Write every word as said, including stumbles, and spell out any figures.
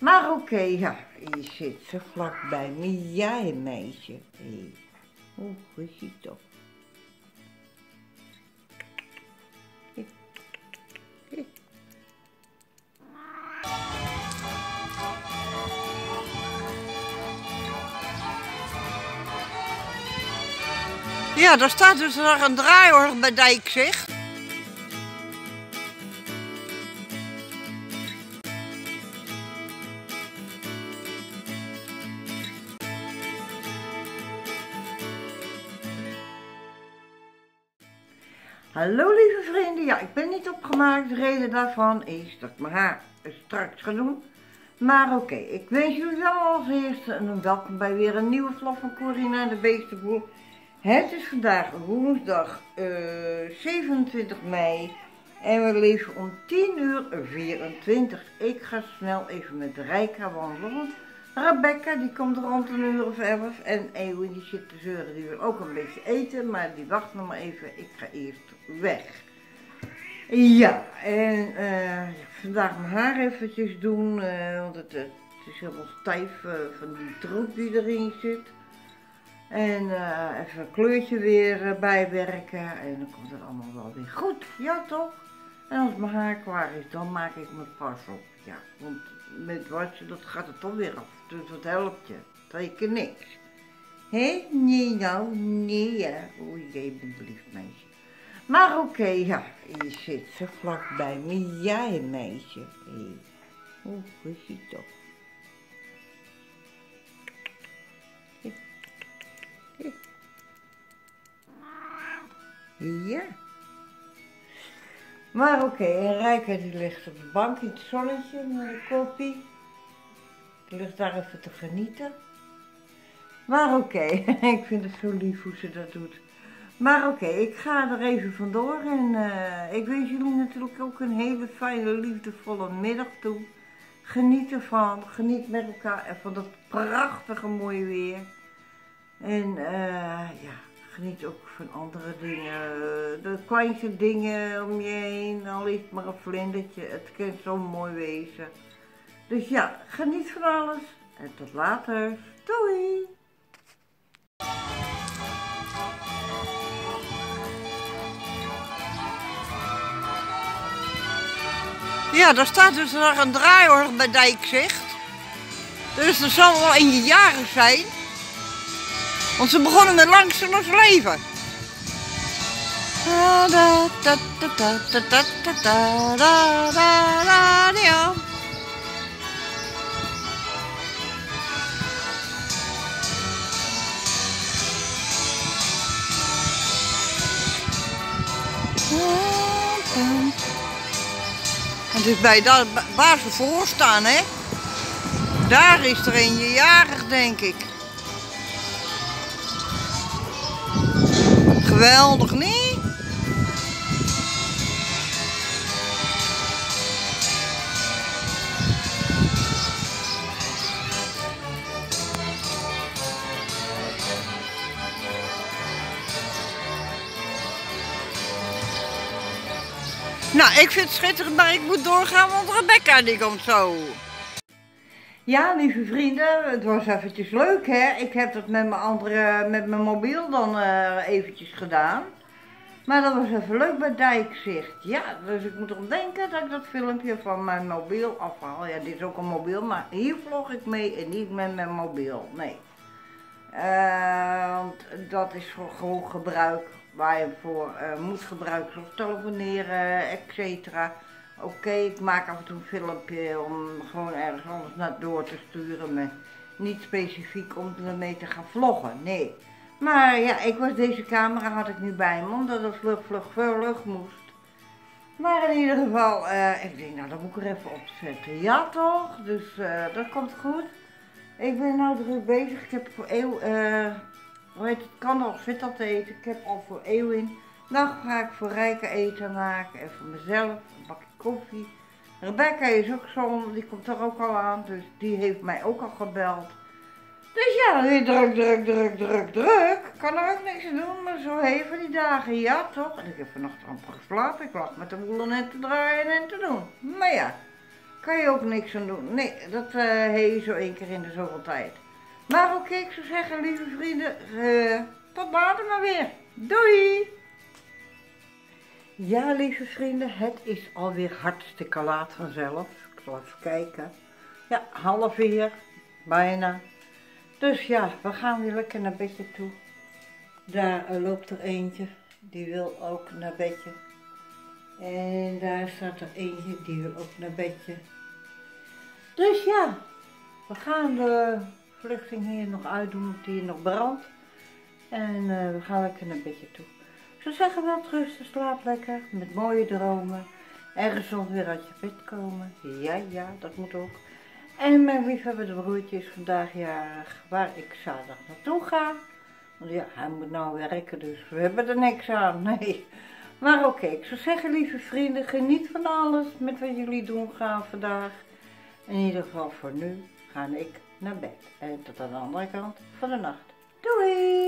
Maar oké, okay, ja, hier zit ze vlakbij me. Jij, meisje. Hey. Hoe is je toch? Ja, daar staat dus nog een draaiorgel bij Dijkzicht. Hallo lieve vrienden, ja, ik ben niet opgemaakt. De reden daarvan is dat ik mijn haar straks ga doen. Maar oké, okay, ik wens jullie wel als eerste een welkom bij weer een nieuwe vlog van Corina de Beestenboer. Het is vandaag woensdag uh, zevenentwintig mei en we leven om tien uur vierentwintig. Ik ga snel even met Rijka wandelen, want Rebecca die komt rond een uur of elf en Eeuwen die zit te zeuren, die wil ook een beetje eten, maar die wacht nog maar even, ik ga eerst weg. Ja, en uh, vandaag mijn haar eventjes doen, uh, want het, het is helemaal stijf uh, van die troep die erin zit. En uh, even een kleurtje weer uh, bijwerken en dan komt het allemaal wel weer goed, ja toch? En als mijn haar klaar is, dan maak ik mijn pas op, ja, want met wassen, dat gaat het toch weer af, dus wat helpt je? Twee keer niks. Hé? Nee nou, nee ja, o jee, ben lief meisje. Maar oké, okay, ja, hier zit ze vlakbij me, jij meisje. Hey. Hoe is je toch? Ja. Maar oké, okay, en Rijka die ligt op de bank in het zonnetje met een koppie. Die ligt daar even te genieten. Maar oké, okay, ik vind het zo lief hoe ze dat doet. Maar oké, okay, ik ga er even vandoor en uh, ik wens jullie natuurlijk ook een hele fijne, liefdevolle middag toe. Geniet ervan, geniet met elkaar van dat prachtige mooie weer. En uh, ja, geniet ook van andere dingen, de kleinste dingen om je heen, al is het maar een vlindertje, het kan zo mooi wezen. Dus ja, geniet van alles en tot later, doei! Ja, daar staat dus nog een draaiorgel bij Dijkzicht. Dus er zal wel in je jaren zijn. Want ze begonnen met Lang Zal Ons Leven. Da, da, da, da, da, da, da, da, da, da, ja. Het is bij dat, waar ze voor staan, hè. Daar is er een jarig, denk ik. Geweldig, niet? Nou, ik vind het schitterend, maar ik moet doorgaan, want Rebecca die komt zo. Ja, lieve vrienden, het was eventjes leuk, hè. Ik heb dat met mijn andere, met mijn mobiel dan uh, eventjes gedaan. Maar dat was even leuk bij Dijkzicht. Ja, dus ik moet erom denken dat ik dat filmpje van mijn mobiel afhaal. Ja, dit is ook een mobiel, maar hier vlog ik mee en niet met mijn mobiel. Nee. Uh, want dat is voor gewoon gebruik waar je voor uh, moet gebruiken, zoals telefoneren, et cetera. Oké, okay, ik maak af en toe een filmpje om gewoon ergens anders naar door te sturen, maar niet specifiek om ermee te gaan vloggen, nee. Maar ja, ik was deze camera had ik nu bij me, omdat het vlug, vlug, vlug moest. Maar in ieder geval, uh, ik denk, nou dat moet ik er even opzetten. Ja toch? Dus uh, dat komt goed. Ik ben nou druk bezig. Ik heb voor eeuw, uh, hoe heet het, kan al zit al te eten. Ik heb al voor Eeuwin. Dan ga ik voor Rijka eten maken en voor mezelf een bakje koffie. Rebecca is ook zo, die komt er ook al aan, dus die heeft mij ook al gebeld. Dus ja, weer druk, druk, druk, druk, druk. Kan er ook niks aan doen, maar zo even die dagen, ja toch? En ik heb vannacht amper geslapen. Ik lag met de boel net te draaien en te doen. Maar ja, kan je ook niks aan doen. Nee, dat uh, heet je zo één keer in de zoveel tijd. Maar oké, ik zou zeggen, lieve vrienden, uh, tot later maar weer. Doei! Ja, lieve vrienden, het is alweer hartstikke laat vanzelf. Ik zal even kijken. Ja, half vier, bijna. Dus ja, we gaan weer lekker naar bedje toe. Daar uh, loopt er eentje, die wil ook naar bedje. En daar staat er eentje, die wil ook naar bedje. Dus ja, we gaan de verlichting hier nog uitdoen, of die hier nog brandt. En uh, we gaan lekker naar bedje toe. Ik zou zeggen, wel rusten, slaap lekker, met mooie dromen. En gezond weer uit je bed komen. Ja, ja, dat moet ook. En mijn liefhebbende broertje is vandaag jarig, waar ik zaterdag naartoe ga. Want ja, hij moet nou werken, dus we hebben er niks aan, nee. Maar oké, okay, ik zou zeggen, lieve vrienden, geniet van alles met wat jullie doen gaan vandaag. In ieder geval voor nu ga ik naar bed. En tot aan de andere kant van de nacht. Doei!